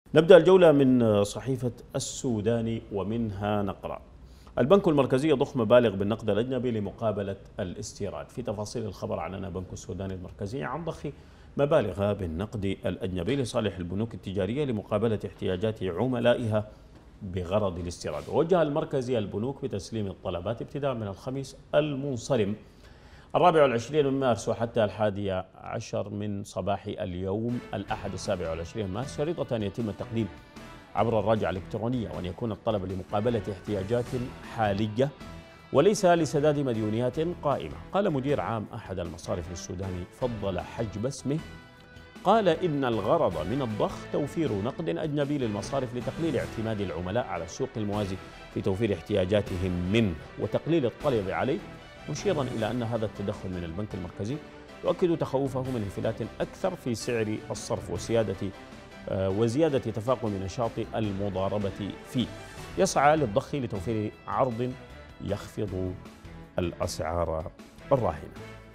نبدأ الجولة من صحيفة السوداني ومنها نقرأ: البنك المركزي يضخ مبالغ بالنقد الأجنبي لمقابلة الاستيراد. في تفاصيل الخبر أعلن بنك السودان المركزي عن ضخ مبالغ بالنقد الأجنبي لصالح البنوك التجارية لمقابلة احتياجات عملائها بغرض الاستيراد. ووجه المركزي البنوك بتسليم الطلبات ابتداء من الخميس المنصرم 24 من مارس وحتى 11 من صباح اليوم الأحد 27 مارس، شريطة أن يتم التقديم عبر الراجعة الإلكترونية، وأن يكون الطلب لمقابلة احتياجات حالية وليس لسداد مديونيات قائمة. قال مدير عام أحد المصارف السوداني فضل حجب اسمه، قال إن الغرض من الضخ توفير نقد أجنبي للمصارف لتقليل اعتماد العملاء على السوق الموازي في توفير احتياجاتهم منه وتقليل الطلب عليه، مشيرا إلى أن هذا التدخل من البنك المركزي يؤكد تخوفه من انفلات أكثر في سعر الصرف وزيادة تفاقم نشاط المضاربة فيه. يسعى للضخ لتوفير عرض يخفض الأسعار الراهنة.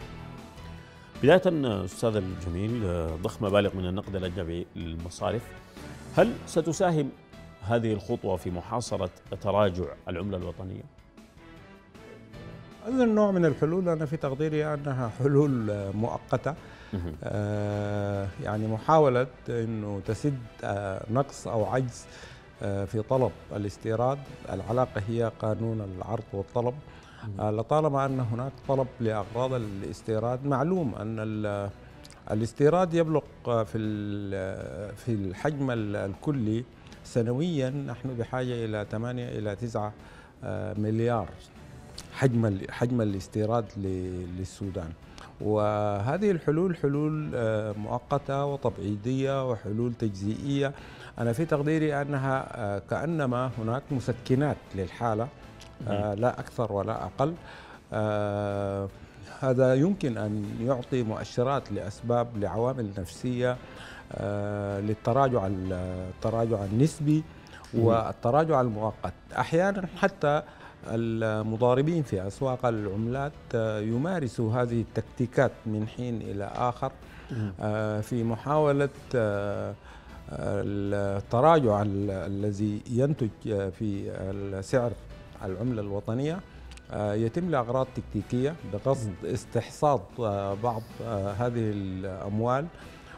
بداية أستاذ الجميل، ضخ مبالغ من النقد الأجنبي للمصارف، هل ستساهم هذه الخطوة في محاصرة تراجع العملة الوطنية؟ هذا النوع من الحلول أنا في تقديري أنها حلول مؤقتة، يعني محاولة أنه تسد نقص أو عجز في طلب الاستيراد. العلاقة هي قانون العرض والطلب. لطالما أن هناك طلب لأغراض الاستيراد، معلوم أن الاستيراد يبلغ في الحجم الكلي سنويا نحن بحاجة إلى 8 إلى 9 مليار حجم الاستيراد للسودان. وهذه الحلول حلول مؤقتة وتبعيضية وحلول تجزئية. أنا في تقديري أنها كأنما هناك مسكنات للحالة، لا أكثر ولا أقل. هذا يمكن أن يعطي مؤشرات لعوامل نفسية، للتراجع النسبي والتراجع المؤقت. أحيانا حتى المضاربين في أسواق العملات يمارسوا هذه التكتيكات من حين إلى آخر في محاولة التراجع الذي ينتج في سعر العملة الوطنية. يتم لأغراض تكتيكية بقصد استحصاد بعض هذه الأموال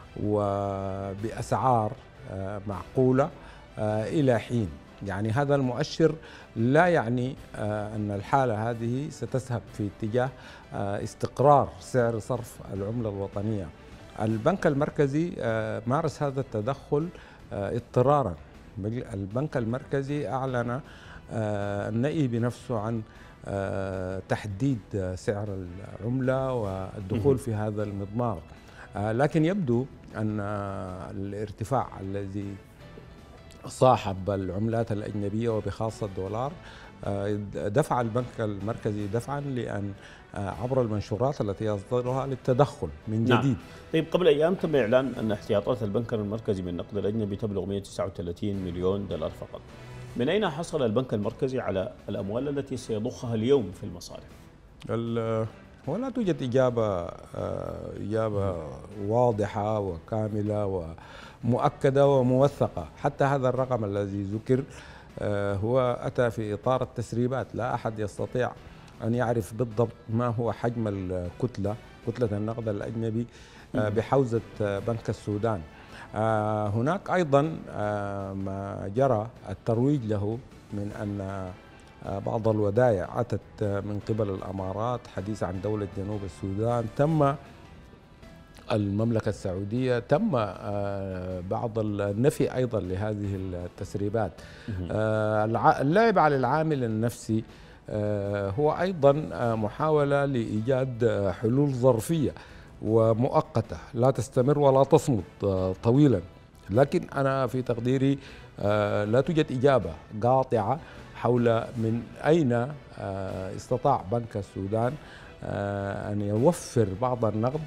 وبأسعار معقولة إلى حين. يعني هذا المؤشر لا يعني أن الحالة هذه ستذهب في اتجاه استقرار سعر صرف العملة الوطنية. البنك المركزي مارس هذا التدخل اضطرارا. البنك المركزي أعلن النهي بنفسه عن تحديد سعر العملة والدخول في هذا المضمار، لكن يبدو أن الارتفاع الذي صاحب العملات الأجنبية وبخاصة الدولار دفع البنك المركزي دفعا لأن عبر المنشورات التي يصدرها للتدخل من جديد. نعم. طيب، قبل أيام تم إعلان أن احتياطات البنك المركزي من النقد الأجنبي تبلغ 139 مليون دولار فقط. من أين حصل البنك المركزي على الأموال التي سيضخها اليوم في المصارف؟ ولا توجد إجابة واضحة وكاملة ومؤكدة وموثقة. حتى هذا الرقم الذي ذكر هو أتى في إطار التسريبات. لا أحد يستطيع أن يعرف بالضبط ما هو حجم كتلة النقد الأجنبي بحوزة بنك السودان. هناك أيضا ما جرى الترويج له من أن بعض الودائع أتت من قبل الأمارات، حديث عن دولة جنوب السودان، تم المملكة السعودية، تم بعض النفي أيضا لهذه التسريبات. اللعب على العامل النفسي هو أيضا محاولة لإيجاد حلول ظرفية ومؤقتة لا تستمر ولا تصمد طويلا. لكن أنا في تقديري لا توجد إجابة قاطعة حول من أين استطاع بنك السودان أن يوفر بعض النقد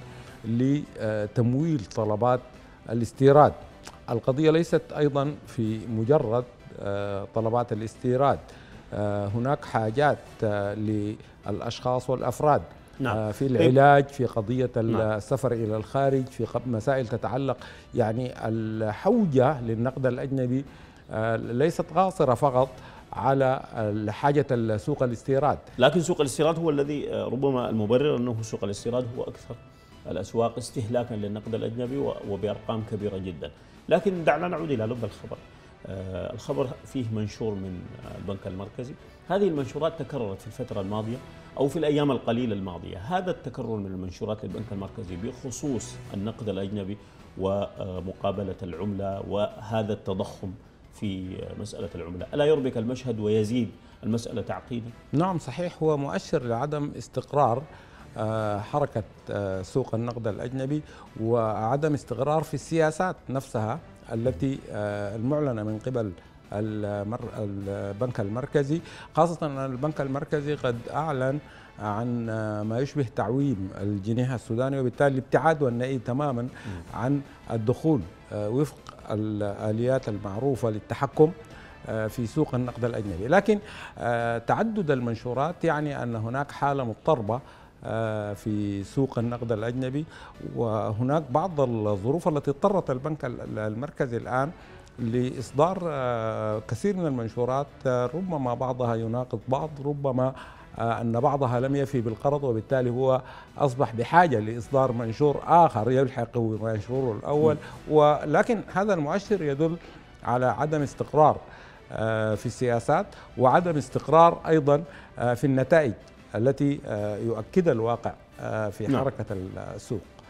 لتمويل طلبات الاستيراد. القضية ليست أيضا في مجرد طلبات الاستيراد، هناك حاجات للأشخاص والأفراد. نعم. في العلاج، في قضية السفر إلى الخارج، في مسائل تتعلق يعني الحوجة للنقد الأجنبي ليست قاصرة فقط على حاجة سوق الاستيراد. لكن سوق الاستيراد هو الذي ربما المبرر أنه سوق الاستيراد هو أكثر الأسواق استهلاكا للنقد الأجنبي وبأرقام كبيرة جدا. لكن دعنا نعود إلى لب الخبر. الخبر فيه منشور من البنك المركزي. هذه المنشورات تكررت في الفترة الماضية أو في الأيام القليلة الماضية. هذا التكرر من المنشورات للبنك المركزي بخصوص النقد الأجنبي ومقابلة العملة وهذا التضخم في مسألة العملة، ألا يربك المشهد ويزيد المسألة تعقيدا؟ نعم صحيح، هو مؤشر لعدم استقرار حركة سوق النقد الأجنبي وعدم استقرار في السياسات نفسها التي المعلنة من قبل البنك المركزي، خاصة أن البنك المركزي قد أعلن عن ما يشبه تعويم الجنيه السوداني وبالتالي الابتعاد والنهي تماما عن الدخول وفق الآليات المعروفة للتحكم في سوق النقد الأجنبي. لكن تعدد المنشورات يعني أن هناك حالة مضطربة في سوق النقد الأجنبي، وهناك بعض الظروف التي اضطرت البنك المركزي الآن لإصدار كثير من المنشورات، ربما بعضها يناقض بعض، ربما أن بعضها لم يفي بالقرض وبالتالي هو أصبح بحاجة لإصدار منشور آخر يلحق بمنشوره الأول. ولكن هذا المؤشر يدل على عدم استقرار في السياسات وعدم استقرار أيضا في النتائج التي يؤكدها الواقع في حركة السوق.